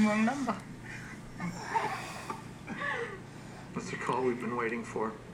Wrong number. That's the call we've been waiting for.